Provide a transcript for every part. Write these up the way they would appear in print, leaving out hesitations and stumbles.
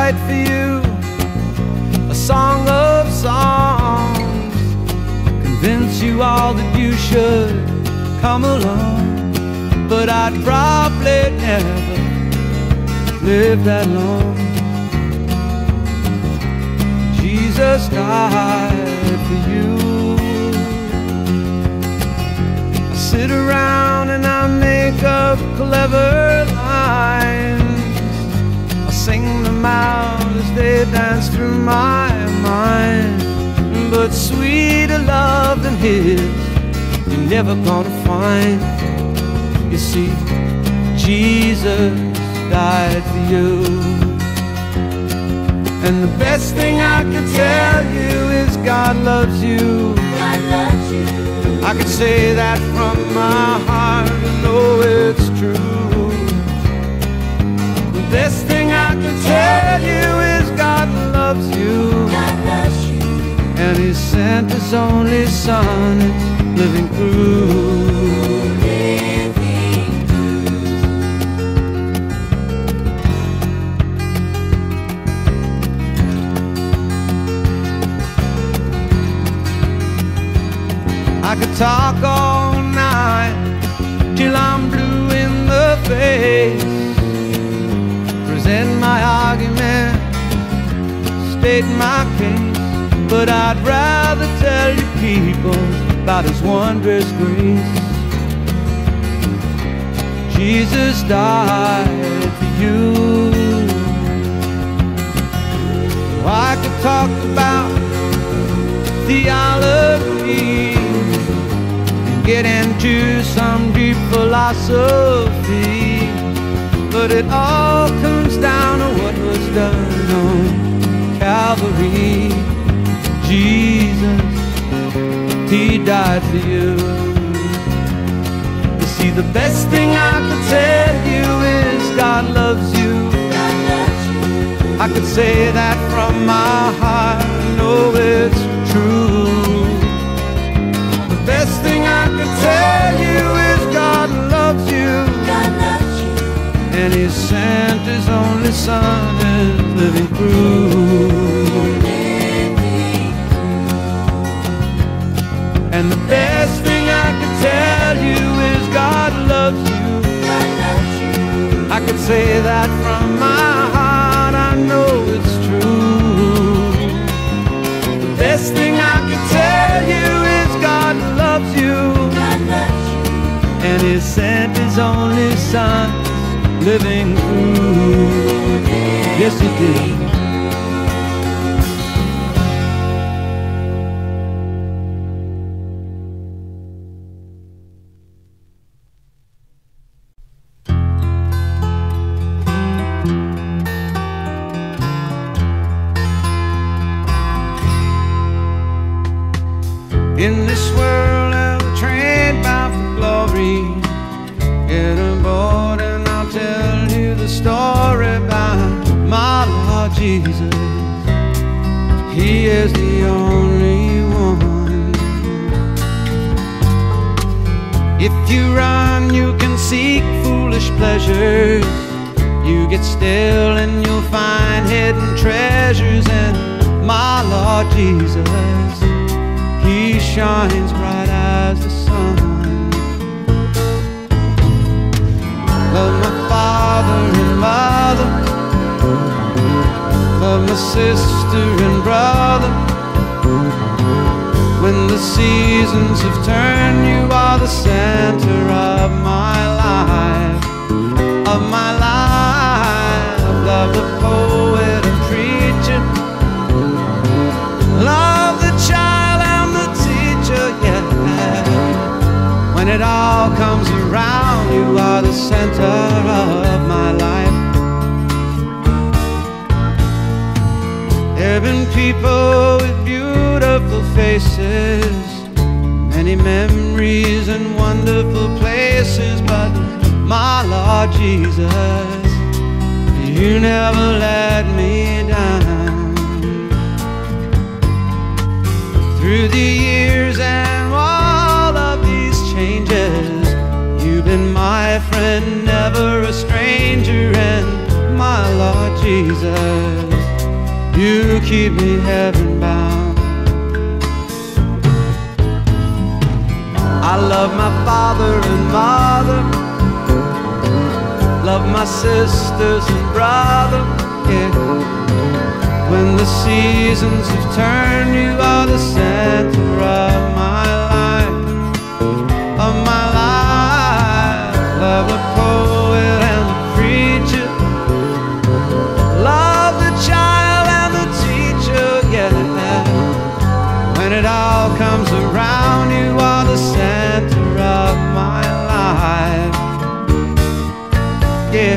write for you a song of songs, convince you all that you should come along. But I'd probably never live that long. Jesus died for you. I sit around and I make up clever lines, I sing them out as they dance through my mind. But sweeter love than his you're never gonna find. You see, Jesus died for you. And the best thing I can tell you is God loves you. God loves you. I can say that from my heart and know it's true. The best thing I can tell you is God loves you. God loves you. And He sent His only Son, it's living through. I could talk all night till I'm blue in the face, present my argument, state my case. But I'd rather tell you people about His wondrous grace. Jesus died for you. I could talk about theology, get into some deep philosophy, but it all comes down to what was done on Calvary. Jesus, He died for you. You see, the best thing I could tell you is God loves you. God loves you. I could say that from my heart, I know it's true. The best thing I can tell you is God loves you. God loves you. And He sent His only Son is living through. And the best thing I can tell you is God loves you. God loves you. I could say that from my heart, I know it's true. The best thing I can tell you is God loves you. God loves you. And He sent His only Son living through. Yes, He did. In this world of a train bound for glory, get aboard and I'll tell you the story about my Lord Jesus. He is the only one. If you run, you can seek foolish pleasures. You get still and you'll find hidden treasures. And my Lord Jesus, He shines bright as the sun. Love my father and mother, love my sister and brother. When the seasons have turned, you are the center of my life, of my life. Love the poet and preacher, love the child and the teacher, yeah. When it all comes around, you are the center of my life. There have been people with beautiful faces, many memories and wonderful places, but my Lord Jesus, you never let me down. Through the years and all of these changes, you've been my friend, never a stranger. And my Lord Jesus, You keep me heaven bound. I love my father and mother, love my sisters and brother, yeah. When the seasons have turned, you are the center of my life, of my life. Love the poet and the preacher, love the child and the teacher, yeah. When it all comes around, you are the center of my life, yeah.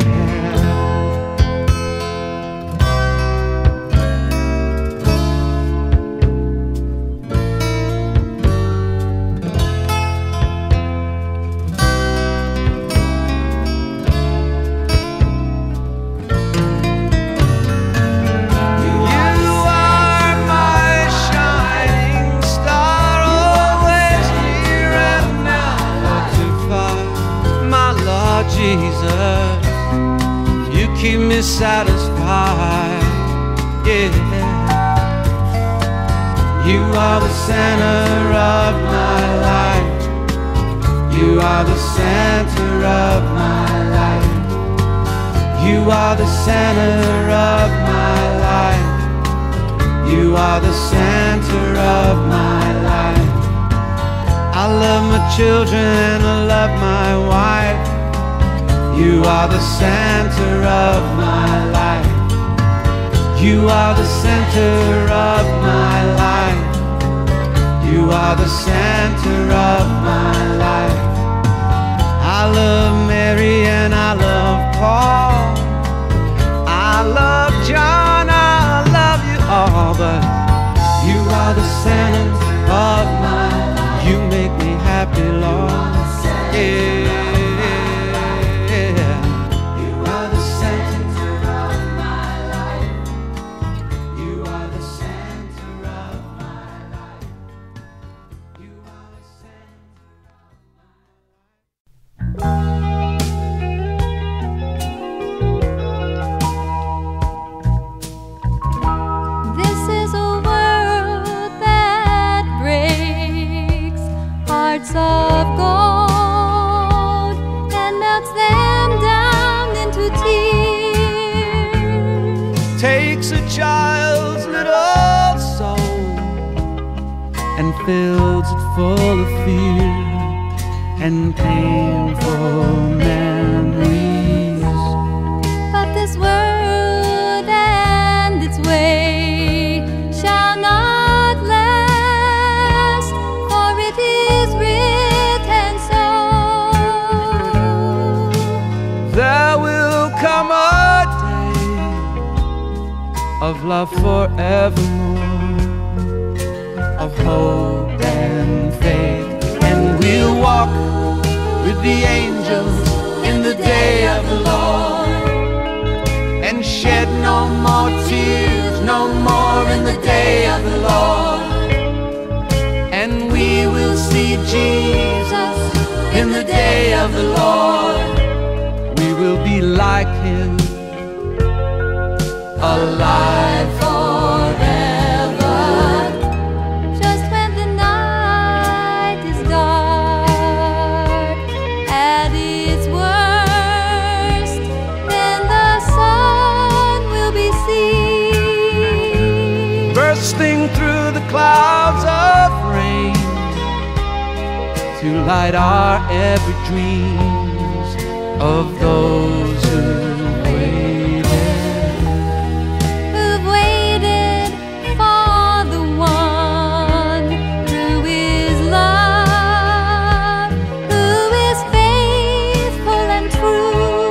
Jesus, you keep me satisfied, yeah. You are the center of my life. You are the center of my life. You are the center of my life. You are the center of my life. I love my children, I love my wife. You are the center of my life. You are the center of my life. You are the center of my life. I love Mary and I love Paul. I love John, I love you all, but you are the center of my life. You make me happy, Lord, yeah. Of gold and melts them down into tears. Takes a child's little soul and fills it full of fear and painful memories. But this world and its way shall not last, for it is written so. There will come a day of love forevermore, of hope and faith, and we'll walk with the angels in the day of the Lord, and shed no more tears, no more in the day of the Lord. And we will see Jesus in the day of the Lord. We will be like him, alive Forever. Just when the night is dark at its worst, then the sun will be seen, bursting through the clouds of rain to light our every dreams of those who've waited for the one who is love, who is faithful and true,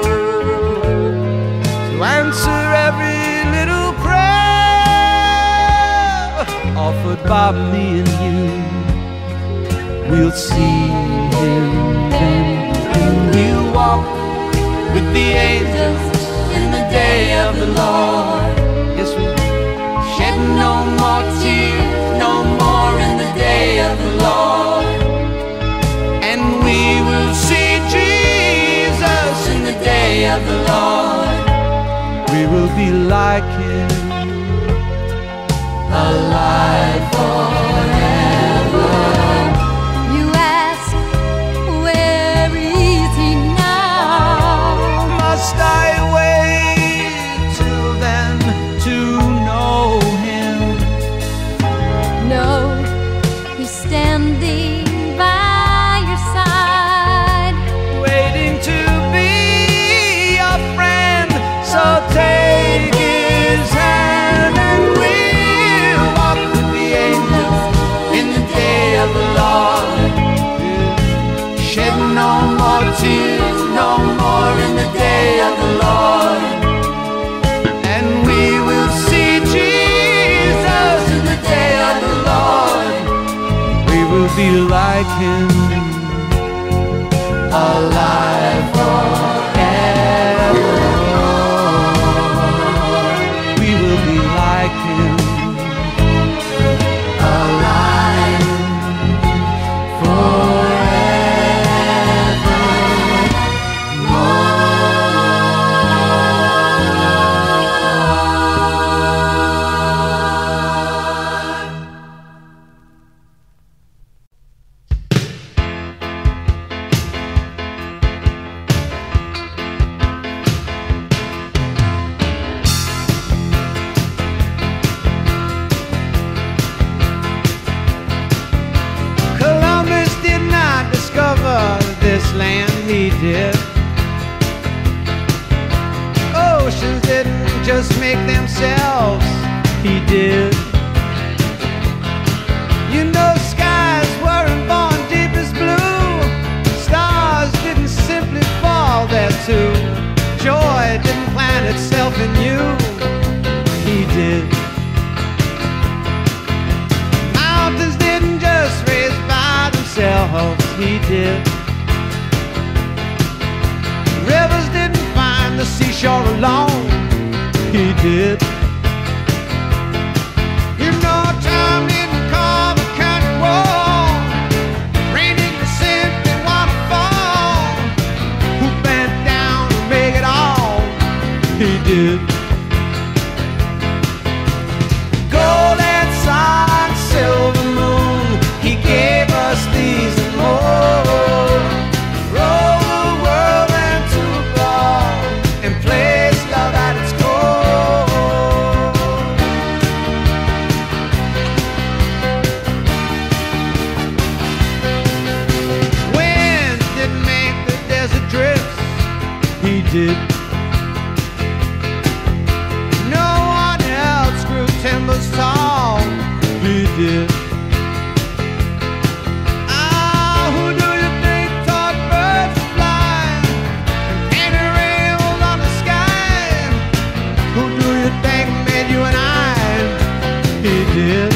to answer every little prayer offered by me and you. We'll see him then, and we'll walk with the angels in the day of the Lord. Yes, we shed no more tears, no more in the day of the Lord. And we will see Jesus in the day of the Lord. We will be like him, will be like him, alive forever. We will be like him, alive forever. This land he did. Oceans didn't just make themselves, he did. You know, skies weren't born deepest blue. Stars didn't simply fall there too. Joy didn't plant itself in you, he did. Mountains didn't just raise by themselves, he did. Rivers didn't find the seashore alone, he did. You know, time didn't carve a curtain wall. Rain didn't simply waterfall. Who bent down to make it all, he did. Gold and sun, silver moon, he gave us these and more. Did. No one else grew timbers tall, he did. Ah, who do you think taught birds to fly and painted rainbows on the sky? Who do you think made you and I, he did.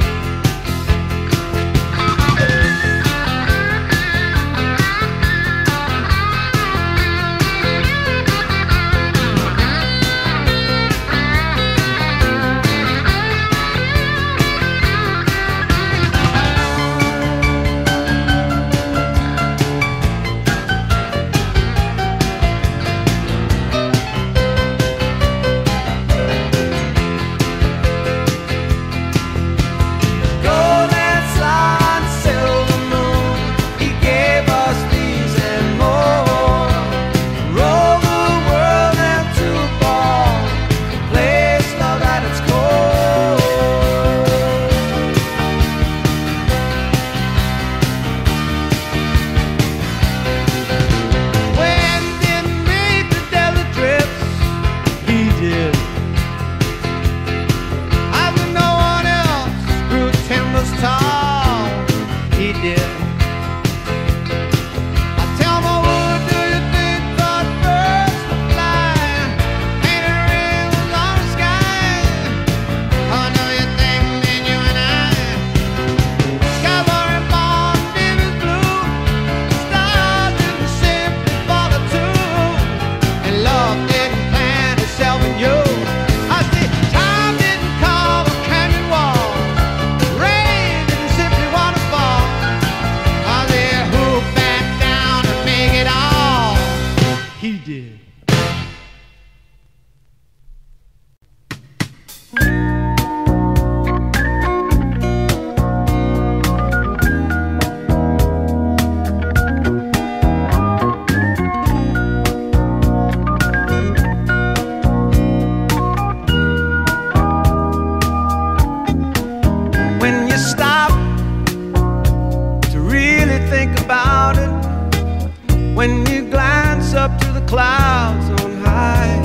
When you glance up to the clouds on high,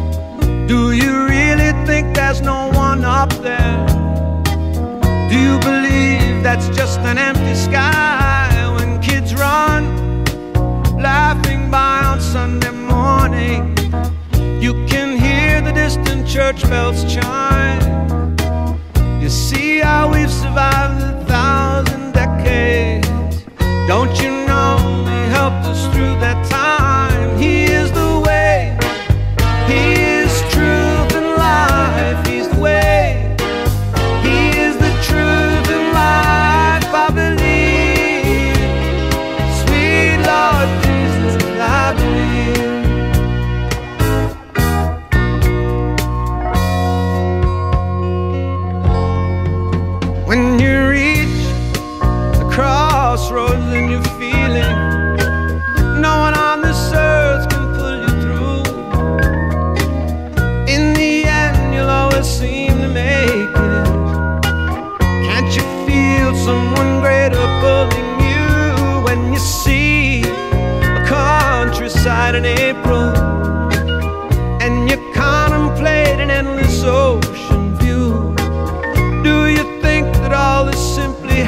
do you really think there's no one up there? Do you believe that's just an empty sky? When kids run laughing by on Sunday morning, you can hear the distant church bells chime. You see how we've survived 1,000 decades.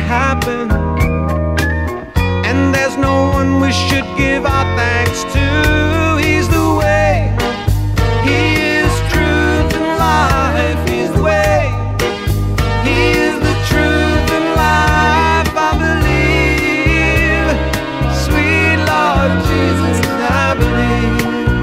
happen, and there's no one we should give our thanks to. He's the way, he is truth and life. He's the way, he is the truth and life. I believe, sweet Lord Jesus, I believe.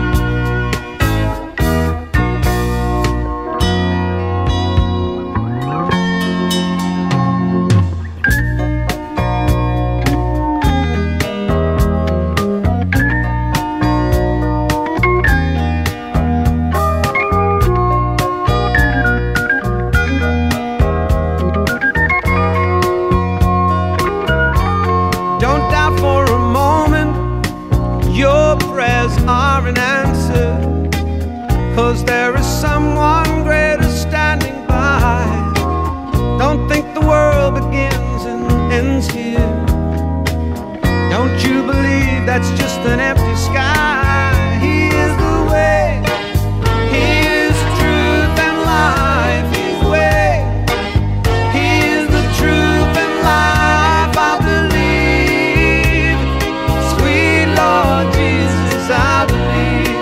Don't doubt for a moment your prayers are an answer, 'cause there is someone greater standing by. Don't think the world begins and ends here. Don't you believe that's just an empty sky? He is the way, he is truth and life. He's the way, he is the truth and life. I believe, sweet Lord Jesus, I believe.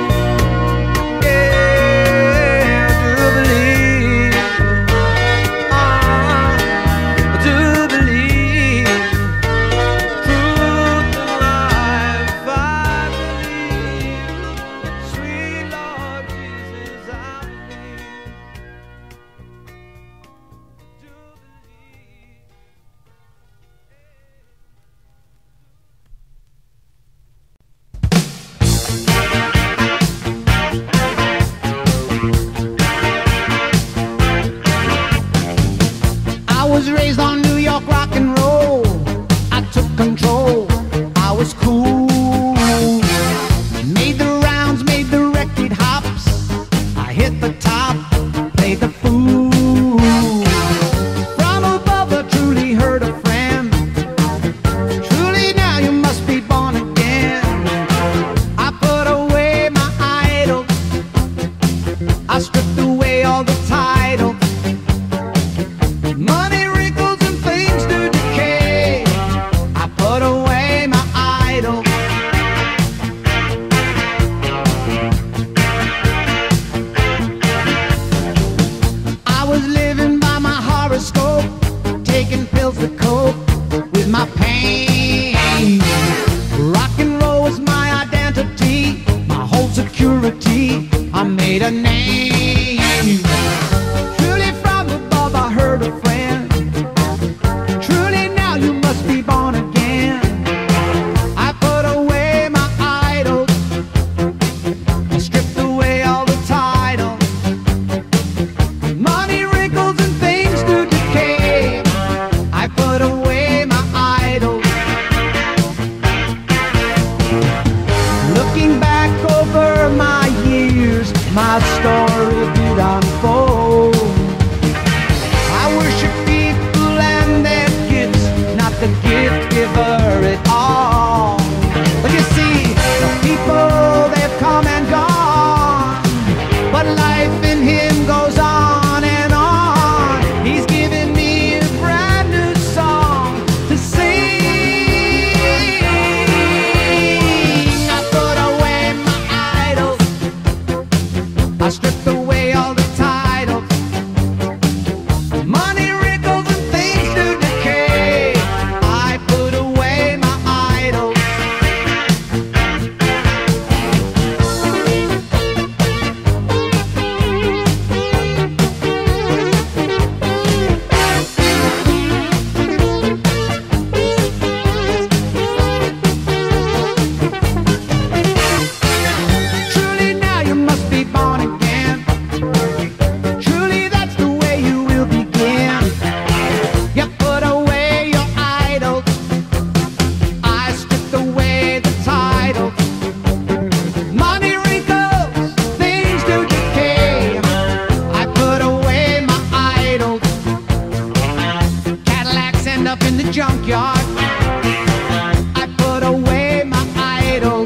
Yeah, I do believe. I do believe. Truth and life, I believe. Sweet Lord Jesus, I believe. Do believe. I was raised on New York rock and roll. I took control. I was cool. Made the rounds, made the record hops. I hit the top, played the fool. From above, I truly heard a friend. Truly now you must be born again. I put away my idol. I stripped away all the titles. Money, wrinkles, and things to decay. I put away my idol. I was living by my horoscope, taking pills to cope with my pain. Rock and roll was my identity, my whole security. I made a name. Truly from above I heard a friend. Truly now you must be born again. I put away my idols. I stripped away all the titles. Money, wrinkles, and things to decay. I put away my idols. Looking back over my years, my story did unfold. I worship people and their gifts, not the gift giver at all. But you see, the people, they've come and gone, but life in him goes on and on. He's given me a brand new song to sing. I put away my idols. I stripped away all the titles. Money, wrinkles, and things to decay. I put away my idols. Truly now you must be born again. Truly that's the way you will begin. You put away your idols. I stripped away the titles. Money, wrinkles, things to decay. I put away my idols. Cadillacs end up in the junkyard. I put away my idols.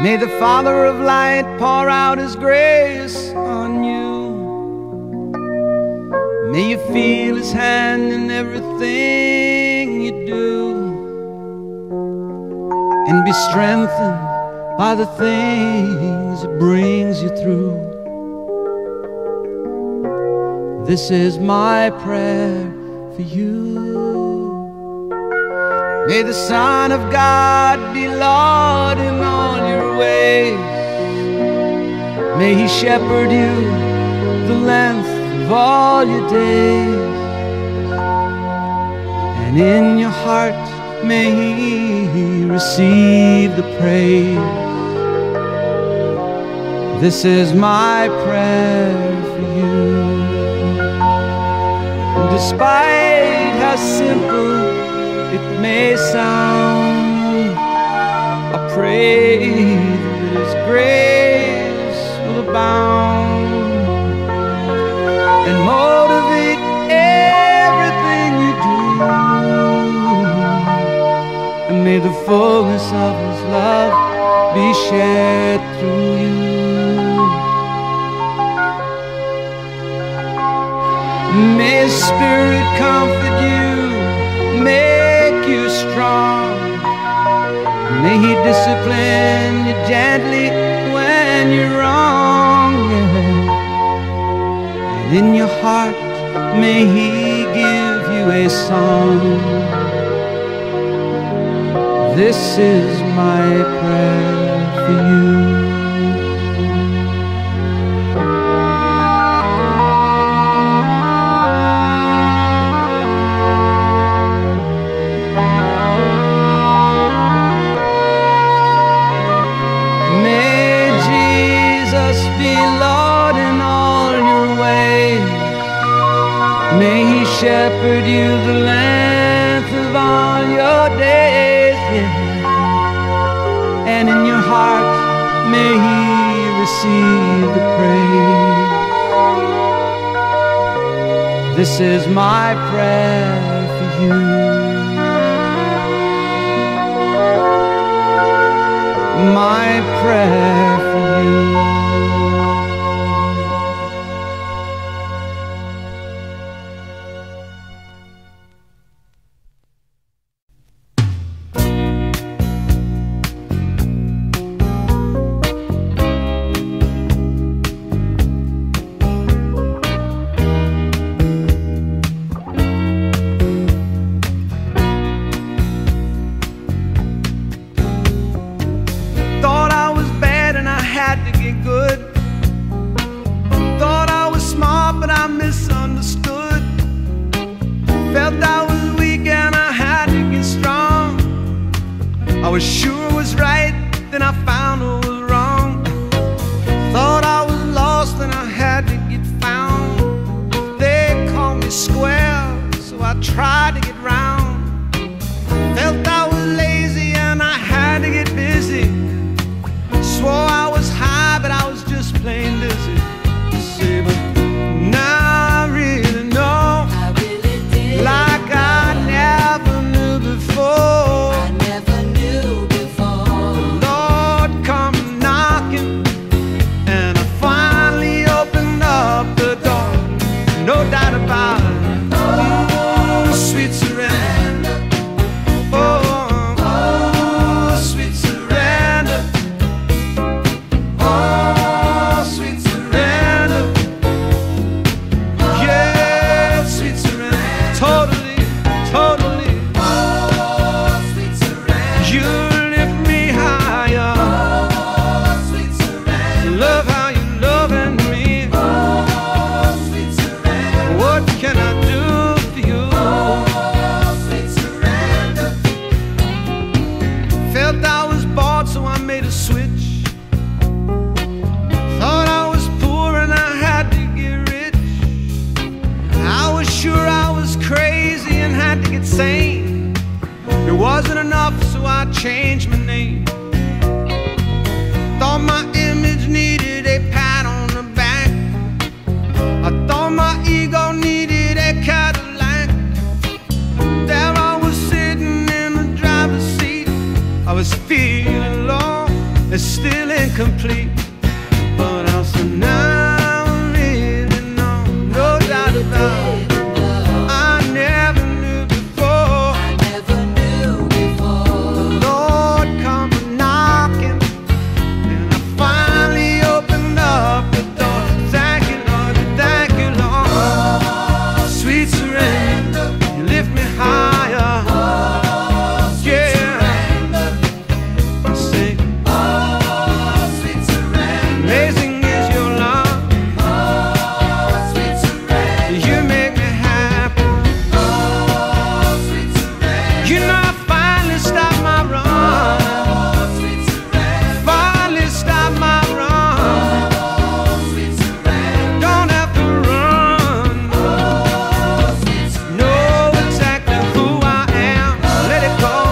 May the Father of light pour out His grace on you. May you feel His hand in everything you do, and be strengthened by the things it brings you through. This is my prayer for you. May the Son of God be Lord in all your ways. May He shepherd you the length of all your days, and in your heart may He receive the praise. This is my prayer for you. And despite how simple it may sound, I pray that His grace will abound and motivate everything you do. And may the fullness of His love be shared through you. May His Spirit comfort you, make you strong. May He discipline you gently when you're wrong, yeah. And in your heart may He give you a song. This is my prayer for you. Shepherd you the length of all your days, yeah. And in your heart may He receive the praise. This is my prayer for you. My prayer for you. I was sure it was right, then I found it was wrong. Thought I was lost, then I had to get found. They called me square, so I tried to get round. Felt I was lazy and I had to get busy. Swore I was high, but I was just plain dizzy. See, but now I really know, I really did. like I never knew before. No doubt about it. Oh, sweet surrender. Oh, sweet surrender. Oh, sweet surrender. Yeah, sweet surrender. Totally, totally. Oh, sweet surrender. You lift me higher. Oh, sweet surrender. Love how you're loving me. What can I do for you? Oh, sweet surrender. Felt I was bored, so I made a switch. Thought I was poor and I had to get rich. I was sure I was crazy and had to get sane. It wasn't enough, so I changed my name. Thought my image needed a pat on the back. I thought my ego needed a Cadillac. There I was sitting in the driver's seat. I was feeling low and still incomplete, but I'll say now I really know, no doubt about it. I never knew before. The Lord come knocking, and I finally opened up the door. Thank you, Lord, thank you, Lord. Sweet surrender, you lift me higher. Yeah, I sing. Amazing is your love. You make me happy. You know I finally stopped my run. Finally stopped my run. Don't have to run. Know exactly who I am. Let it go.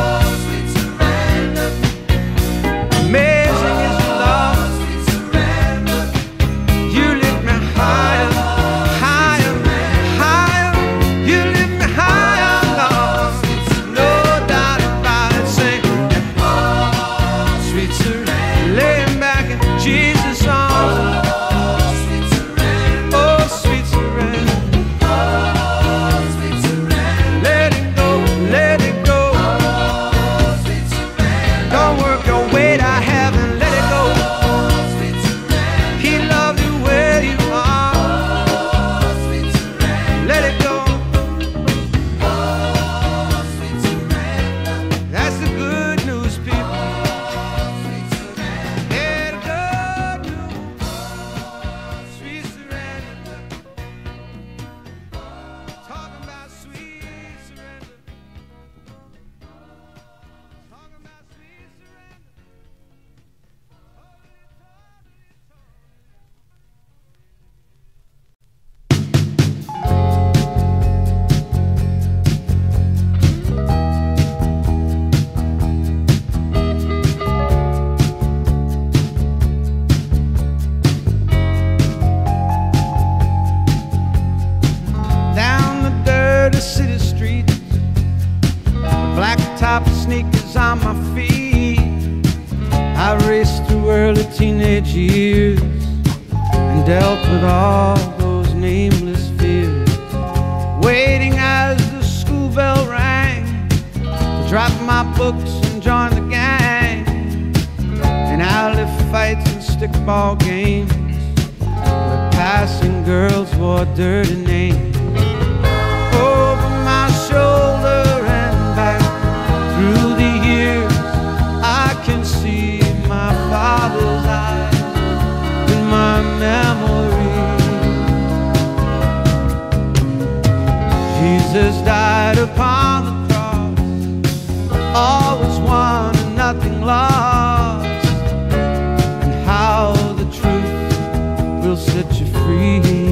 Amazing is your love. You lift me higher, higher, higher. You lift me higher, Lord. No doubt about it. Say, sweet surrender, laying back in Jesus' arms. Oh, sweet surrender. Let it go, let it go. Don't work your way to heaven. Let it go. He loves you where you are. Let it go. That's the good news, people. Yeah, the good news. Sweet surrender. Talking about sweet surrender. Talking about sweet surrender. Down the dirty city streets, the black top sneakers on my feet. I raced through early teenage years and dealt with all those nameless fears. Waiting as the school bell rang to drop my books and join the gang in alley fights and stickball games where passing girls wore dirty names. Over my shoulder and back through the years, I can see my father's eyes in my memory. Jesus died upon the cross, all was won and nothing lost, and how the truth will set you free.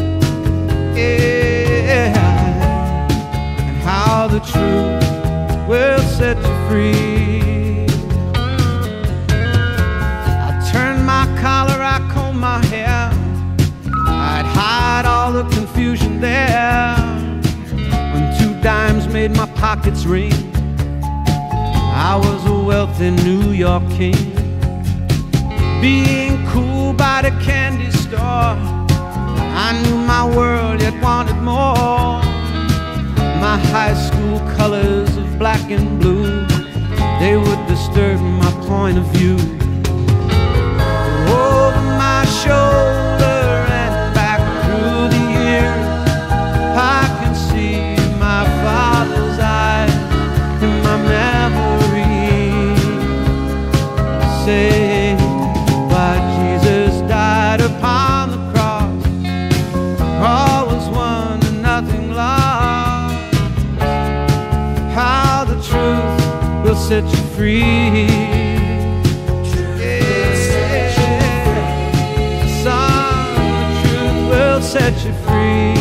Yeah, and how the truth will set you free. I turned my collar, I combed my hair, I'd hide all the confusion there. When 2 dimes made my pockets ring, I was a wealthy New York king. Being cool by the candy store, I knew my world yet wanted more. My high school colors of black and blue, they would disturb my point of view. Over my shoulder and back through the years, I can see my father's eyes in my memory. Say, why Jesus died upon the cross, all was won and nothing lost. How the truth will set you free. Yeah. Son, the truth will set you free.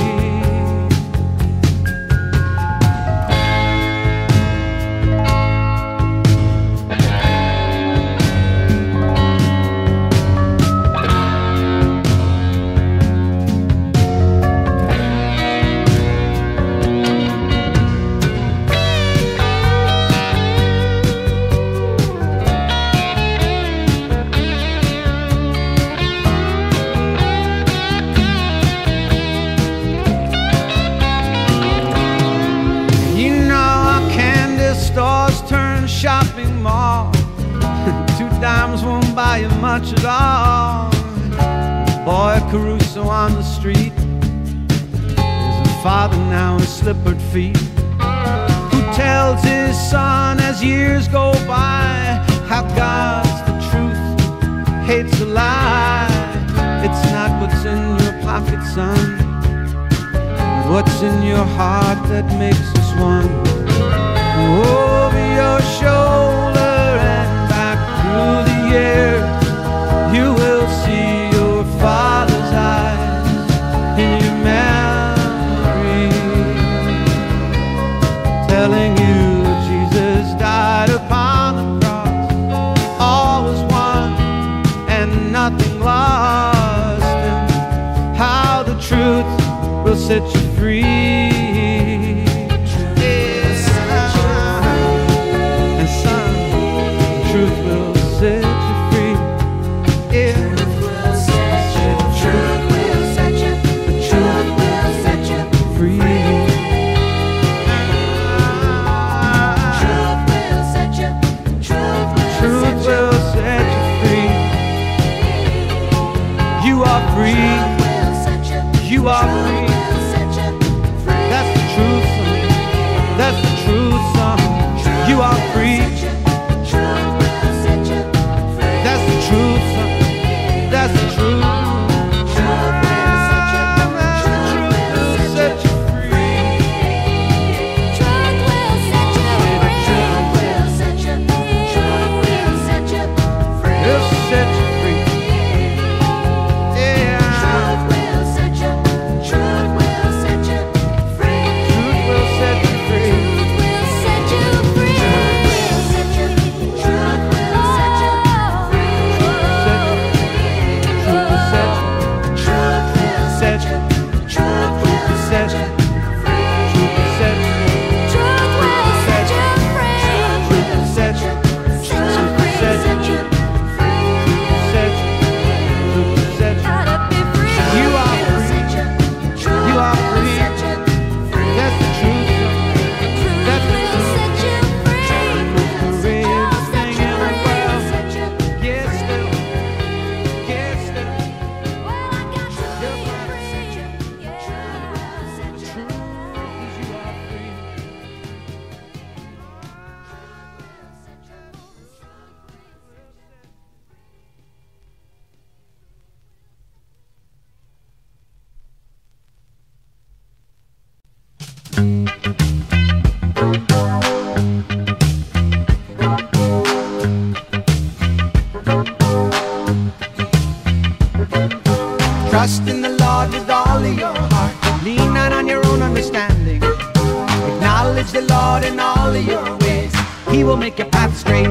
Girls won't buy you much at all. Boy Caruso on the street is a father now with slippered feet, who tells his son as years go by how God's the truth, hates a lie. It's not what's in your pocket, son, what's in your heart that makes us one. Over your shoulder and back through the years, you will see your father's eyes in your memory, telling you Jesus died upon the cross, all was won and nothing lost, and how the truth will set you free. You are free. That's the truth, son. That's the truth, son. You are free. That's the truth, son. That's the truth. Trust in the Lord with all of your heart. Lean not on your own understanding. Acknowledge the Lord in all of your ways. He will make your path straight.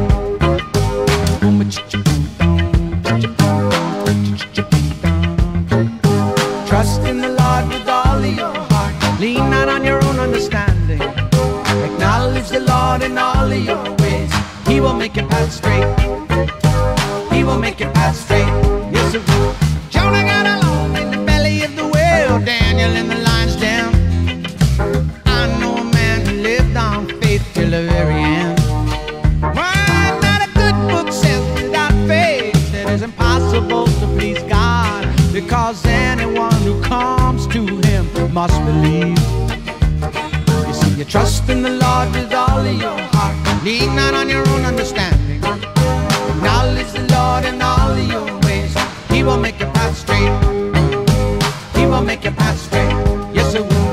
Trust in the Lord with all of your heart. Lean not on your own understanding. Acknowledge the Lord in all of your ways. He will make your path straight. He will make your path straight. Yes, it will. Jonah got along in the belly of the whale, Daniel in the lion's den. I know a man who lived on faith till the very end. Well, not a good book says without faith it is impossible to please God, because anyone who comes to him must believe. You see, you trust in the Lord with all of your heart. Lean not on your own understanding. Acknowledge the Lord in all of your ways. He will make your path straight. He will make your path straight. Yes, it will.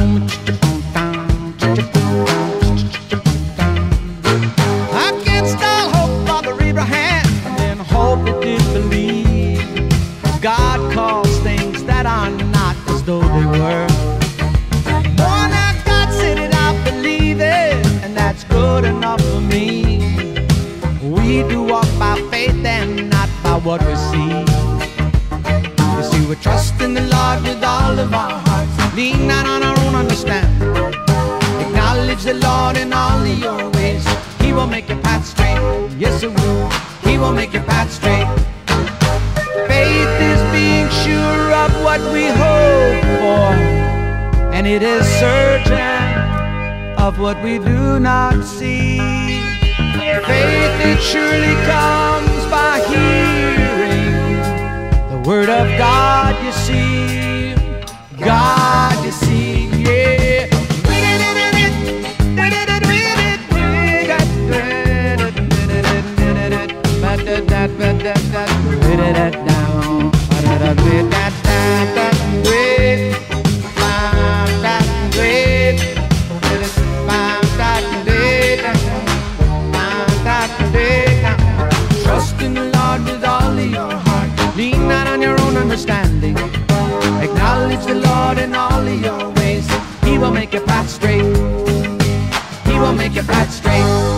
Against all hope, Father Abraham, and then hope it did believe. God calls things that are not as though they were. More than God said it, I believe it, and that's good enough for me. We do walk by faith and not by what we see. You see, we trust in the Lord with all of our hearts. Lean not on our own understanding. Acknowledge the Lord in all of your ways. He will make your path straight. Yes, it will. He will make your path straight. Faith is being sure of what we hope for, and it is certain of what we do not see. Faith, it surely comes by Word of God, you see, God, you see, yeah. Trust in the Lord with all of your heart. Lean not on your own understanding. Acknowledge the Lord in all of your ways. He will make your path straight. He will make your path straight.